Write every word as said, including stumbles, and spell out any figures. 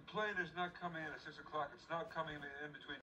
plane is not coming in at six o'clock. It's not coming in between